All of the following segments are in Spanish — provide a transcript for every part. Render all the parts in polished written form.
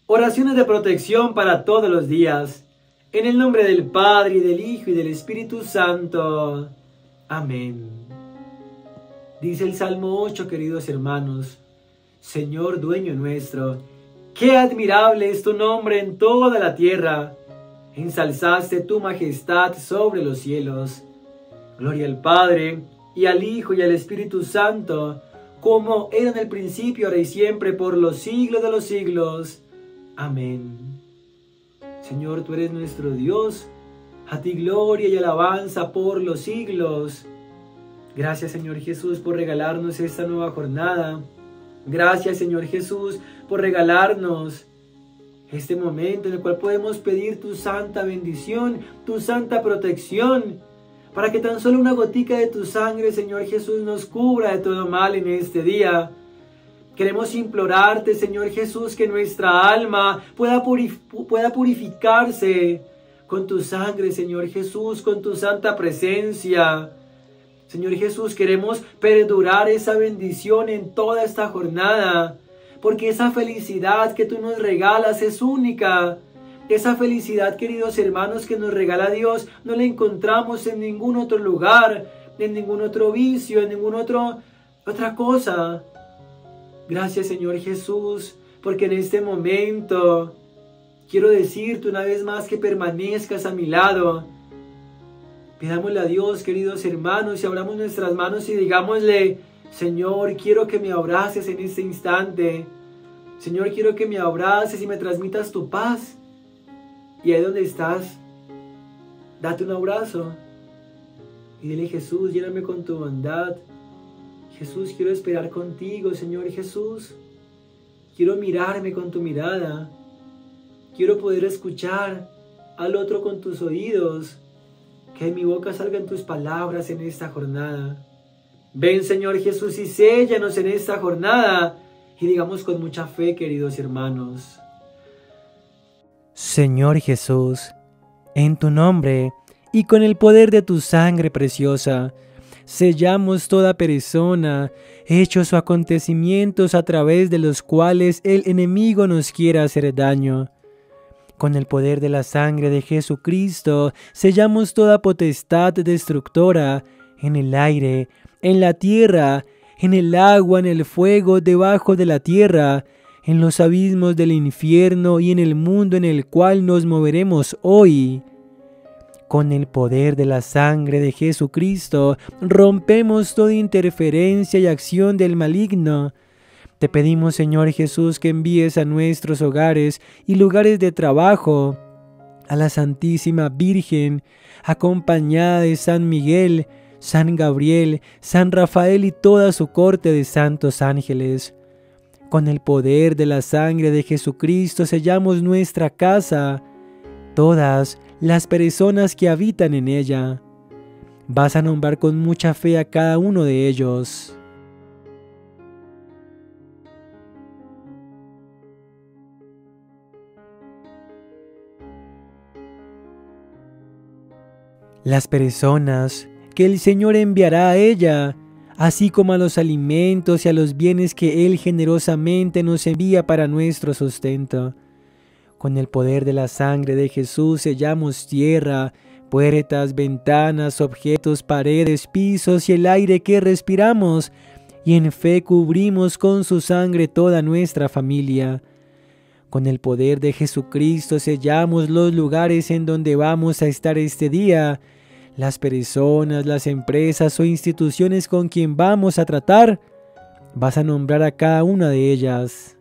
Oraciones de protección para todos los días. En el nombre del Padre, y del Hijo, y del Espíritu Santo. Amén. Dice el Salmo 8, queridos hermanos: Señor dueño nuestro, qué admirable es tu nombre en toda la tierra. Ensalzaste tu majestad sobre los cielos. Gloria al Padre, y al Hijo, y al Espíritu Santo, como era en el principio, ahora y siempre, por los siglos de los siglos. Amén. Señor, tú eres nuestro Dios. A ti gloria y alabanza por los siglos. Gracias, Señor Jesús, por regalarnos esta nueva jornada. Gracias, Señor Jesús, por regalarnos este momento en el cual podemos pedir tu santa bendición, tu santa protección, para que tan solo una gotica de tu sangre, Señor Jesús, nos cubra de todo mal en este día. Queremos implorarte, Señor Jesús, que nuestra alma pueda purificarse con tu sangre, Señor Jesús, con tu santa presencia. Señor Jesús, queremos perdurar esa bendición en toda esta jornada, porque esa felicidad que tú nos regalas es única. Esa felicidad, queridos hermanos, que nos regala Dios, no la encontramos en ningún otro lugar, en ningún otro vicio, en ninguna otra cosa. Gracias, Señor Jesús, porque en este momento quiero decirte una vez más que permanezcas a mi lado. Pidámosle a Dios, queridos hermanos, y abramos nuestras manos y digámosle: Señor, quiero que me abraces en este instante. Señor, quiero que me abraces y me transmitas tu paz. Y ahí donde estás, date un abrazo y dile: Jesús, lléname con tu bondad. Jesús, quiero esperar contigo, Señor Jesús. Quiero mirarme con tu mirada. Quiero poder escuchar al otro con tus oídos. Que de mi boca salgan tus palabras en esta jornada. Ven, Señor Jesús, y séllanos en esta jornada. Y digamos con mucha fe, queridos hermanos: Señor Jesús, en tu nombre y con el poder de tu sangre preciosa, sellamos toda persona, hechos o acontecimientos a través de los cuales el enemigo nos quiera hacer daño. Con el poder de la sangre de Jesucristo, sellamos toda potestad destructora en el aire, en la tierra, en el agua, en el fuego, debajo de la tierra, en los abismos del infierno y en el mundo en el cual nos moveremos hoy. Con el poder de la sangre de Jesucristo, rompemos toda interferencia y acción del maligno. Te pedimos, Señor Jesús, que envíes a nuestros hogares y lugares de trabajo a la Santísima Virgen, acompañada de San Miguel, San Gabriel, San Rafael y toda su corte de santos ángeles. Con el poder de la sangre de Jesucristo sellamos nuestra casa, todas las personas que habitan en ella. Vas a nombrar con mucha fe a cada uno de ellos. Las personas que el Señor enviará a ella, así como a los alimentos y a los bienes que Él generosamente nos envía para nuestro sustento. Con el poder de la sangre de Jesús sellamos tierra, puertas, ventanas, objetos, paredes, pisos y el aire que respiramos, y en fe cubrimos con su sangre toda nuestra familia. Con el poder de Jesucristo sellamos los lugares en donde vamos a estar este día, las personas, las empresas o instituciones con quien vamos a tratar. Vas a nombrar a cada una de ellas.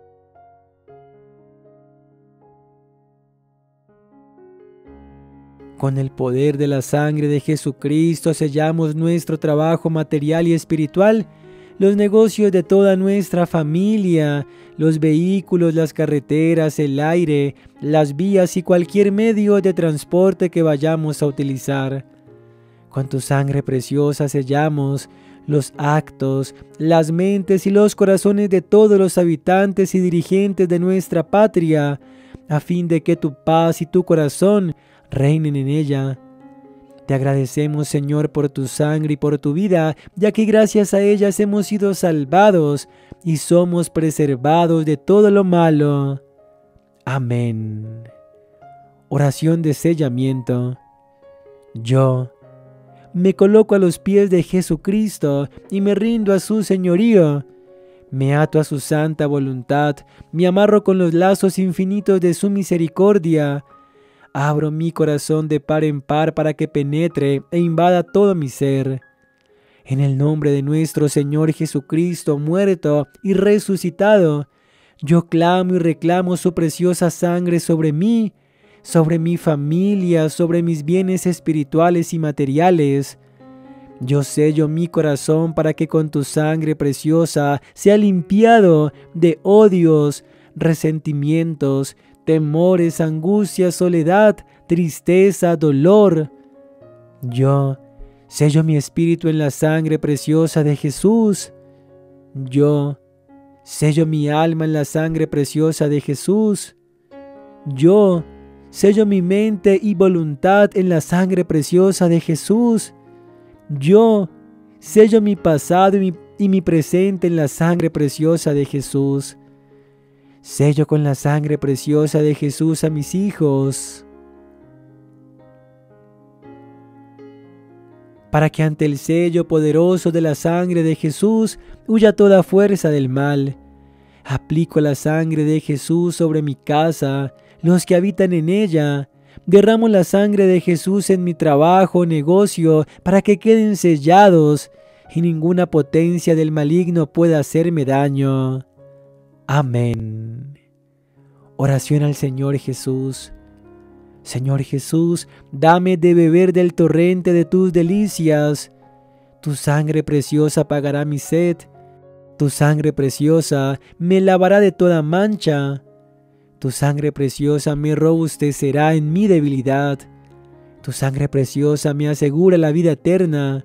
Con el poder de la sangre de Jesucristo sellamos nuestro trabajo material y espiritual, los negocios de toda nuestra familia, los vehículos, las carreteras, el aire, las vías y cualquier medio de transporte que vayamos a utilizar. Con tu sangre preciosa sellamos los actos, las mentes y los corazones de todos los habitantes y dirigentes de nuestra patria, a fin de que tu paz y tu corazón reinen en ella. Te agradecemos, Señor, por tu sangre y por tu vida, ya que gracias a ellas hemos sido salvados y somos preservados de todo lo malo. Amén. Oración de sellamiento. Yo me coloco a los pies de Jesucristo y me rindo a su señorío. Me ato a su santa voluntad, me amarro con los lazos infinitos de su misericordia. Abro mi corazón de par en par para que penetre e invada todo mi ser. En el nombre de nuestro Señor Jesucristo, muerto y resucitado, yo clamo y reclamo su preciosa sangre sobre mí, sobre mi familia, sobre mis bienes espirituales y materiales. Yo sello mi corazón para que con tu sangre preciosa sea limpiado de odios, resentimientos, temores, angustias, soledad, tristeza, dolor. Yo sello mi espíritu en la sangre preciosa de Jesús. Yo sello mi alma en la sangre preciosa de Jesús. Yo sello mi mente y voluntad en la sangre preciosa de Jesús. Yo sello mi pasado y mi presente en la sangre preciosa de Jesús. Sello con la sangre preciosa de Jesús a mis hijos, para que ante el sello poderoso de la sangre de Jesús huya toda fuerza del mal. Aplico la sangre de Jesús sobre mi casa, los que habitan en ella. Derramo la sangre de Jesús en mi trabajo, negocio, para que queden sellados y ninguna potencia del maligno pueda hacerme daño. Amén. Oración al Señor Jesús. Señor Jesús, dame de beber del torrente de tus delicias. Tu sangre preciosa pagará mi sed. Tu sangre preciosa me lavará de toda mancha. Tu sangre preciosa me robustecerá en mi debilidad. Tu sangre preciosa me asegura la vida eterna.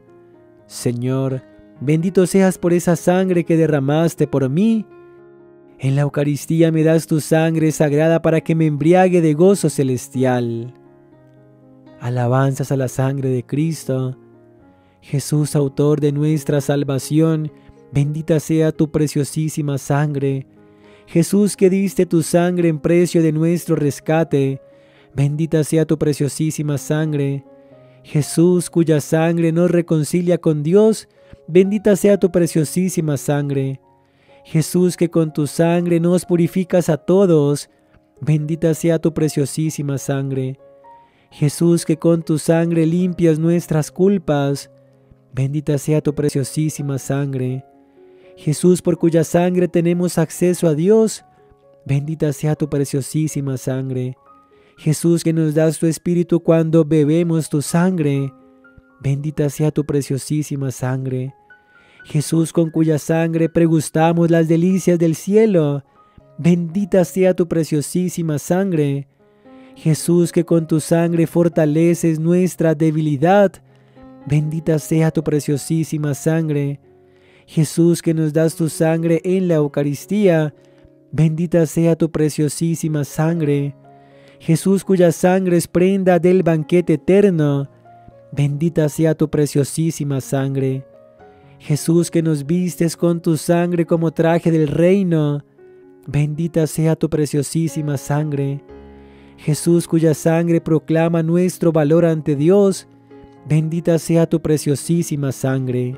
Señor, bendito seas por esa sangre que derramaste por mí. En la Eucaristía me das tu sangre sagrada para que me embriague de gozo celestial. Alabanzas a la sangre de Cristo. Jesús, autor de nuestra salvación, bendita sea tu preciosísima sangre. Jesús, que diste tu sangre en precio de nuestro rescate, bendita sea tu preciosísima sangre. Jesús, cuya sangre nos reconcilia con Dios, bendita sea tu preciosísima sangre. Jesús, que con tu sangre nos purificas a todos, bendita sea tu preciosísima sangre. Jesús, que con tu sangre limpias nuestras culpas, bendita sea tu preciosísima sangre. Jesús, por cuya sangre tenemos acceso a Dios, bendita sea tu preciosísima sangre. Jesús, que nos das tu espíritu cuando bebemos tu sangre, bendita sea tu preciosísima sangre. Jesús, con cuya sangre pregustamos las delicias del cielo, bendita sea tu preciosísima sangre. Jesús, que con tu sangre fortaleces nuestra debilidad, bendita sea tu preciosísima sangre. Jesús, que nos das tu sangre en la Eucaristía, bendita sea tu preciosísima sangre. Jesús, cuya sangre es prenda del banquete eterno, bendita sea tu preciosísima sangre. Jesús, que nos vistes con tu sangre como traje del reino, bendita sea tu preciosísima sangre. Jesús, cuya sangre proclama nuestro valor ante Dios, bendita sea tu preciosísima sangre.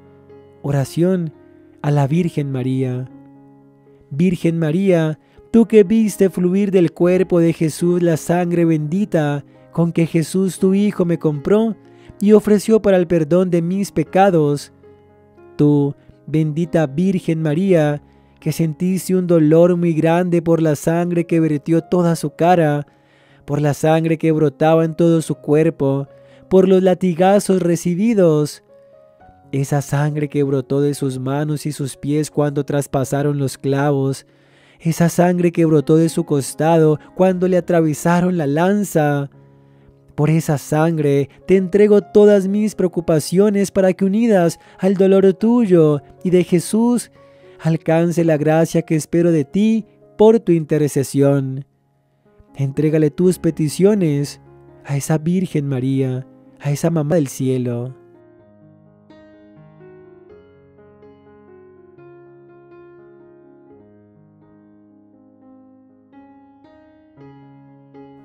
Oración a la Virgen María. Virgen María, tú que viste fluir del cuerpo de Jesús la sangre bendita con que Jesús tu Hijo me compró y ofreció para el perdón de mis pecados. Tú, bendita Virgen María, que sentiste un dolor muy grande por la sangre que vertió toda su cara, por la sangre que brotaba en todo su cuerpo, por los latigazos recibidos. Esa sangre que brotó de sus manos y sus pies cuando traspasaron los clavos, esa sangre que brotó de su costado cuando le atravesaron la lanza. Por esa sangre te entrego todas mis preocupaciones para que, unidas al dolor tuyo y de Jesús, alcance la gracia que espero de ti por tu intercesión. Entrégale tus peticiones a esa Virgen María, a esa Mamá del Cielo.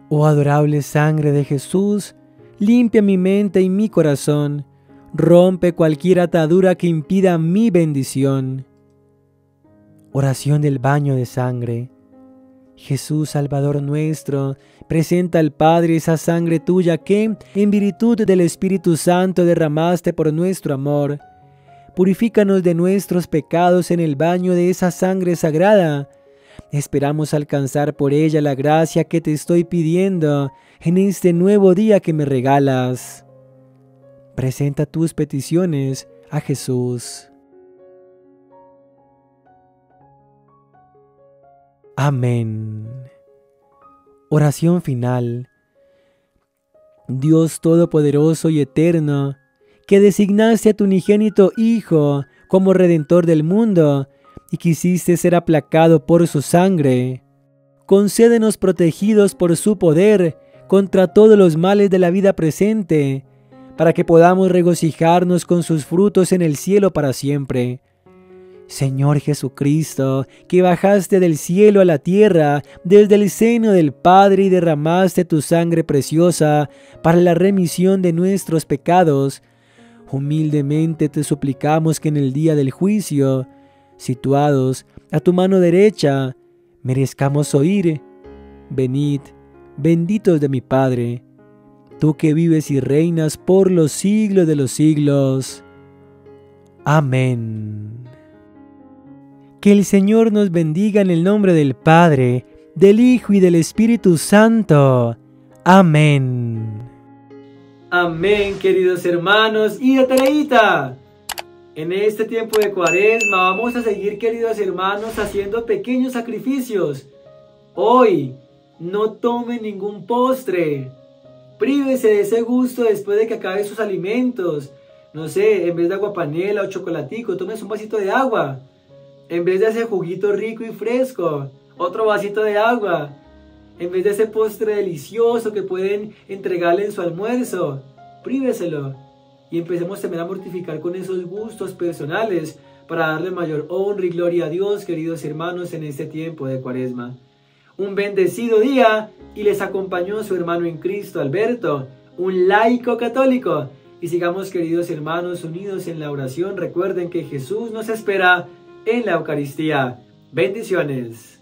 Oh adorable sangre de Jesús, limpia mi mente y mi corazón, rompe cualquier atadura que impida mi bendición. Oración del baño de sangre. Jesús Salvador nuestro, presenta al Padre esa sangre tuya que, en virtud del Espíritu Santo, derramaste por nuestro amor. Purifícanos de nuestros pecados en el baño de esa sangre sagrada. Esperamos alcanzar por ella la gracia que te estoy pidiendo en este nuevo día que me regalas. Presenta tus peticiones a Jesús. Amén. Oración final. Dios Todopoderoso y Eterno, que designaste a tu unigénito Hijo como Redentor del mundo y quisiste ser aplacado por su sangre, concédenos protegidos por su poder contra todos los males de la vida presente, para que podamos regocijarnos con sus frutos en el cielo para siempre. Señor Jesucristo, que bajaste del cielo a la tierra desde el seno del Padre y derramaste tu sangre preciosa para la remisión de nuestros pecados, humildemente te suplicamos que en el día del juicio, situados a tu mano derecha, merezcamos oír: venid, benditos de mi Padre, tú que vives y reinas por los siglos de los siglos. Amén. Que el Señor nos bendiga en el nombre del Padre, del Hijo y del Espíritu Santo. Amén. Amén, queridos hermanos y de Tareita. En este tiempo de Cuaresma vamos a seguir, queridos hermanos, haciendo pequeños sacrificios. Hoy, no tome ningún postre. Prívese de ese gusto después de que acabe sus alimentos. No sé, en vez de aguapanela o chocolatico, tomes un vasito de agua. En vez de ese juguito rico y fresco, otro vasito de agua. En vez de ese postre delicioso que pueden entregarle en su almuerzo, príveselo. Y empecemos también a mortificar con esos gustos personales para darle mayor honra y gloria a Dios, queridos hermanos, en este tiempo de Cuaresma. Un bendecido día, y les acompañó su hermano en Cristo, Alberto, un laico católico. Y sigamos, queridos hermanos, unidos en la oración. Recuerden que Jesús nos espera en la Eucaristía. Bendiciones.